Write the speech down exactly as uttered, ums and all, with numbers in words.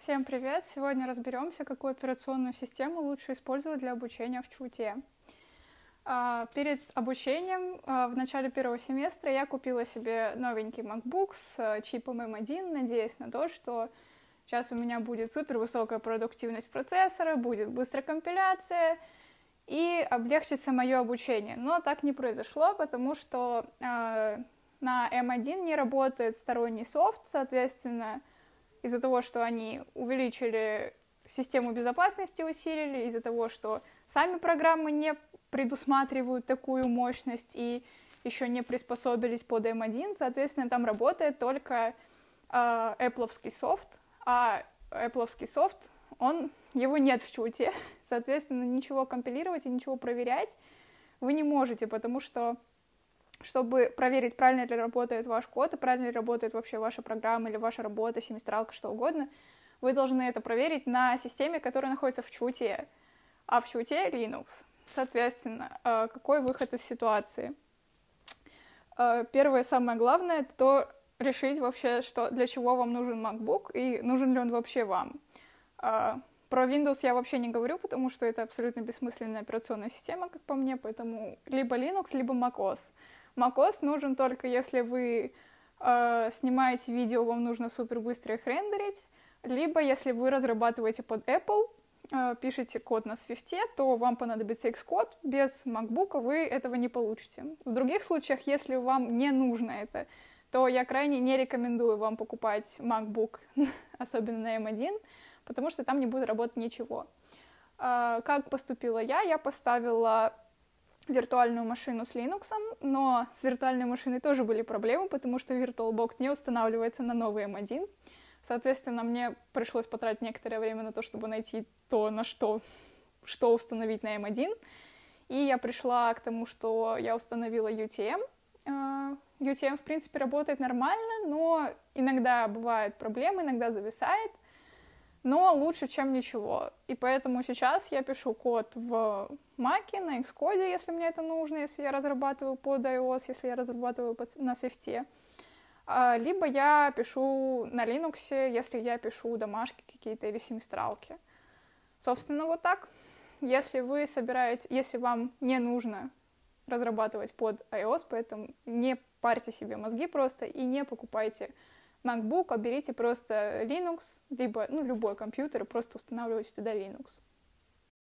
Всем привет! Сегодня разберемся, какую операционную систему лучше использовать для обучения в Qt. Перед обучением в начале первого семестра я купила себе новенький MacBook с чипом эм один, надеясь на то, что сейчас у меня будет супер высокая продуктивность процессора, будет быстрая компиляция и облегчится мое обучение. Но так не произошло, потому что на эм один не работает сторонний софт, соответственно, из-за того, что они увеличили систему безопасности, усилили, из-за того, что сами программы не предусматривают такую мощность и еще не приспособились под эм один, соответственно, там работает только э, Apple-овский софт, а Apple-овский софт, он, его нет в Qt, соответственно, ничего компилировать и ничего проверять вы не можете, потому что чтобы проверить, правильно ли работает ваш код, и правильно ли работает вообще ваша программа или ваша работа, семестралка, что угодно, вы должны это проверить на системе, которая находится в Qt, а в Qt Linux. Соответственно, какой выход из ситуации? Первое, самое главное, это то решить вообще, что, для чего вам нужен MacBook и нужен ли он вообще вам. Про Windows я вообще не говорю, потому что это абсолютно бессмысленная операционная система, как по мне, поэтому либо Linux, либо macOS. macOS нужен только если вы э, снимаете видео, вам нужно супер быстро их рендерить, либо если вы разрабатываете под Apple, э, пишете код на Swift, то вам понадобится Xcode, без MacBook вы этого не получите. В других случаях, если вам не нужно это, то я крайне не рекомендую вам покупать MacBook, особенно на эм один, потому что там не будет работать ничего. Э, как поступила я? Я поставила виртуальную машину с Linux, но с виртуальной машиной тоже были проблемы, потому что VirtualBox не устанавливается на новый эм один. Соответственно, мне пришлось потратить некоторое время на то, чтобы найти то, на что, что установить на эм один. И я пришла к тому, что я установила ю ти эм. ю ти эм, в принципе, работает нормально, но иногда бывают проблемы, иногда зависает. Но лучше, чем ничего. И поэтому сейчас я пишу код в Mac, на Xcode, если мне это нужно, если я разрабатываю под iOS, если я разрабатываю на Swift. Либо я пишу на Linux, если я пишу домашки какие-то или семестралки. Собственно, вот так. Если вы собираете, если вам не нужно разрабатывать под iOS, поэтому не парьте себе мозги просто и не покупайте MacBook, а берите просто Linux, либо ну, любой компьютер и просто устанавливайте туда Linux.